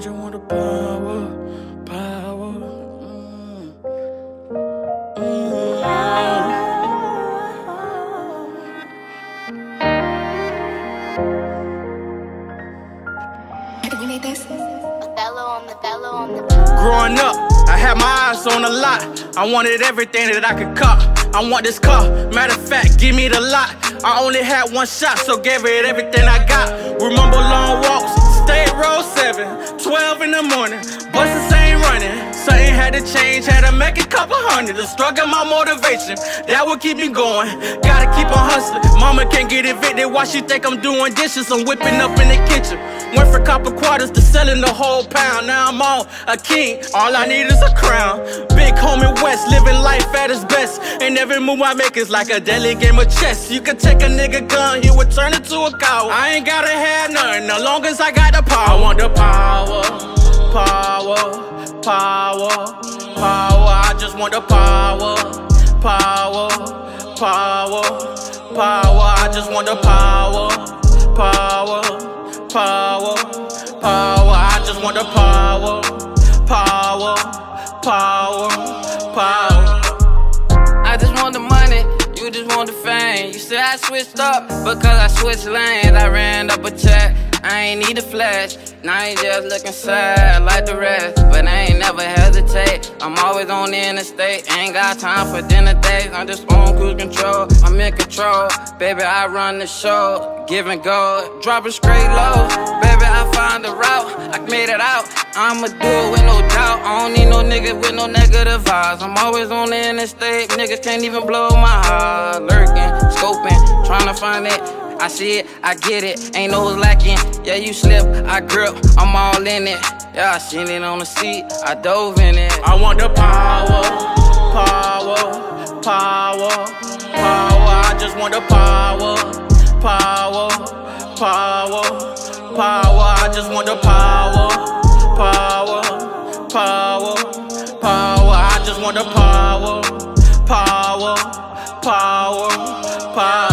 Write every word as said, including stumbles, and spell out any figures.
just want the power, power. Mm. Mm. You made this? Othello on the bellow on the Growing up, I had my eyes on a lot. I wanted everything that I could cop. I want this car, matter of fact, give me the lot. I only had one shot, so gave it everything I got. Remember long walks, stay at row seven, twelve in the morning, buses ain't running. Something had to change, had to make a couple hundred. The struggle, my motivation, that would keep me going. Gotta keep on hustling, mama can't get evicted. Why she think I'm doing dishes? I'm whipping up in the kitchen. Went from copper quarters to selling the whole pound. Now I'm on a king, all I need is a crown. Big home in West, living life at its best. And every move I make is like a deadly game of chess. You can take a nigga gun, he would turn into a coward. I ain't gotta have nothing, as long as I got the power. I want the power, power, power, power. I just want the power, power, power, power. I just want the power, power, power, power. I just want the power, power, power, power. I just want the money, you just want the fame. You say I switched up because I switched lanes. I ran up a check, I ain't need a flash. Now I ain't just looking sad like the rest, but I ain't never hesitate. I'm always on the interstate, ain't got time for dinner dates. I'm just on cruise control, I'm in control. Baby, I run the show, give and go, dropping straight low. Baby, I find the route, I made it out. I'ma do it with no doubt. I don't need no nigga with no negative vibes. I'm always on the interstate, niggas can't even blow my heart. Lurking, scoping, trying to find it. I see it, I get it, ain't no lacking. Yeah, you slip, I grip, I'm all in it. Yeah, I seen it on the seat, I dove in it. I want the power, power, power, power. I just want the power, power, power, power. I just want the power, power, power, power. I just want the power, power, power, power.